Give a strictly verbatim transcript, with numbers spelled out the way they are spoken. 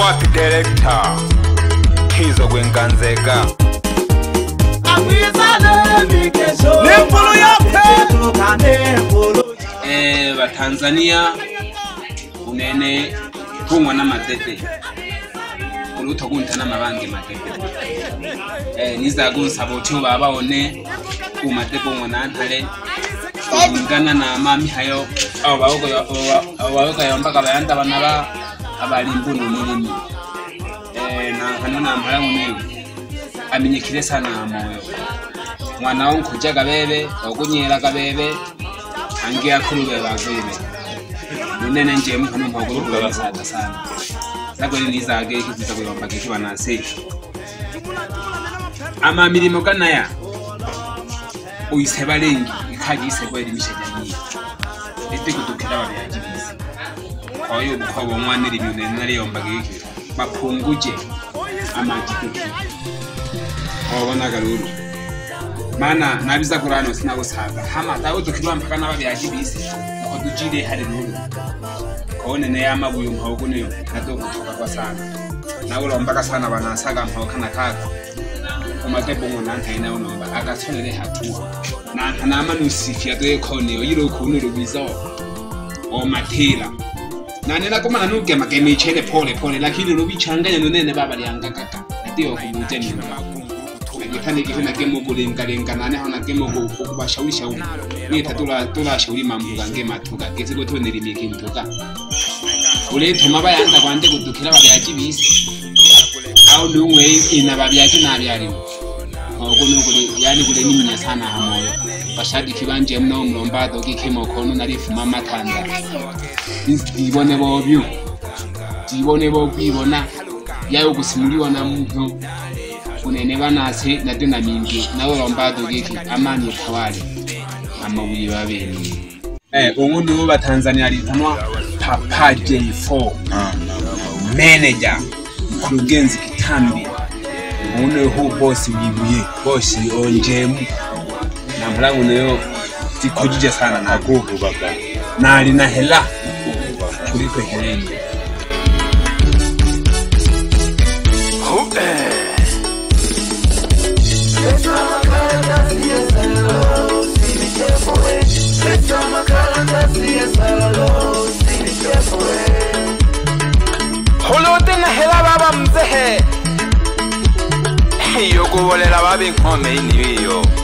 wapi director Kizo Gwenganzega Nempolo yape Eh ba Tanzania unene tungwa na Madebe uluto kunta na Mabhange Madebe eh niza kunsaboti baba one ku Madebe ngwana ntale ngana na mami hayo abawoko abawoko yambaka bayanda banaba abalimbu n'umurimi eh na kanona mpara ngune amenyekire sana moyo mwana wonko jaga bebe okunyera kabebe angia kurube bagwebe nene nje mukano mpaguru kubasata sana sagwe nizage ikiza kuyomba kikiba nase ama milimo kanaya uyisebalengi ikaji isebwe limishajani ete kutokera babyagibize oyo bukwabo mwana limune nari yomba giki bapunguje amajikuki obona galuru mana nabiza kurano sina gusaga hama dawo tukibwa mpaka nababyagibise odujire hari nuru kone ne yamabuye mpako ne nadokutoka kwa sana nawo lombaka sana banasaga mpako kana kaka umatebo ngona ntaina nomba agatsonere hatua na ntanama nusifya de kone yiro kunu rubizo o matela nanena komana nuke mageme chele pole pole lakini rubichanganya nonene baba lyangakaka ndio kumuteni Nikane kifuna kemo kulenga lenga nane hona kemo kubashawisha uri ni tatula tula shauri mambo gange matuka keze go tonera imike ntoka ule thoma bayanda kwande kudukira babyakibisi aho numwe ina babyaki nabyari oko nokuri yani kule ninya sana hamoyo bashadi kibanje mno mlombado kikemo kono narifuma matanda ibone bobyo ibone bokwibona yayo gusimuliwa na muntu unene banase na tena mingi nawo lombado giki amani kwali amabuye babeni eh umuntu bo batanzania litanwa Papa J four manager kurugenzi kitambi une ho boss bibuye boss onjemu na mlango nayo tikojije sana na gogo baba na alina hela kuliko heleni Holote na hela baba mzehe Hiyo kubolela babi nkome iniyo